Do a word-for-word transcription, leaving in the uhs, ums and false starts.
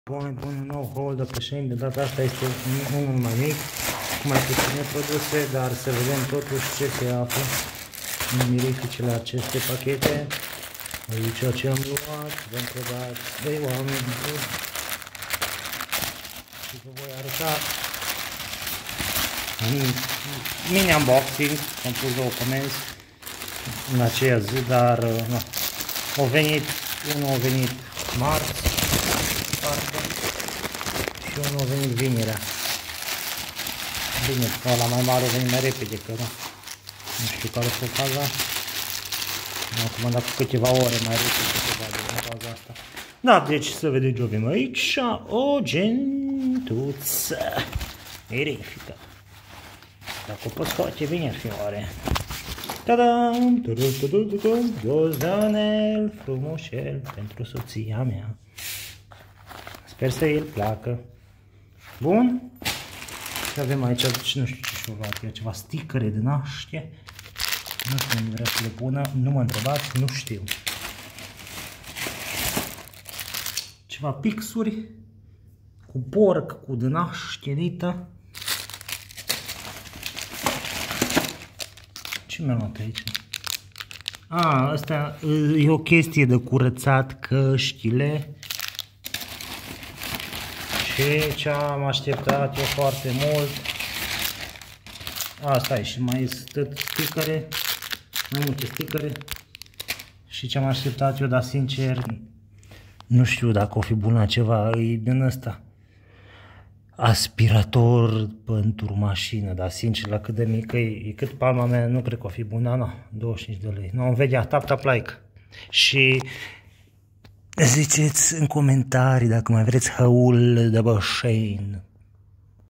Pun, pun un nou hol de pășeni, de data asta este unul mai mic, cu mai puține produse, dar să vedem totuși ce se află în mirificile aceste pachete. Aici ce am luat, vă întrebați, băi oameni buni, și vă voi arăta în mini unboxing, am pus două comenzi în aceea zi, dar nu, au venit, unul a venit marți, și unul a venit vinerea. Bine, ăla mai mare a venit mai repede, că nu, nu știu care a fost faza. Am comandat cu câteva ore mai repede, probabil, în faza asta. Da, deci să vedeți ce avem aici, o gentuță mirifică. Dacă o pot scoate, bine ar fi oare. Ta-dam! Ghiozdanel frumușel pentru soția mea. Sper să îi placă. Bun. Și avem aici, nu știu ce și-o luat, ceva stickere de naște. Nu știu unde vrea să le pună, nu mă întrebați, nu știu. Ceva pixuri cu porc, cu de naștenită. Ce mi-a luat aici? A, asta e o chestie de curățat căștile. Și ce am așteptat eu foarte mult. Asta e, și mai sunt stickere, mai multe stickere. Și ce am așteptat eu, dar sincer, nu știu dacă o fi bună ceva, e din ăsta. Aspirator pentru mașină, dar sincer, la cât de mică e, e cât palma mea, nu cred că o fi bună, nu, douăzeci și cinci de lei. Nu, am vedea, tap, tap, like. Și ziceți în comentarii dacă mai vreți hăul de bășeni.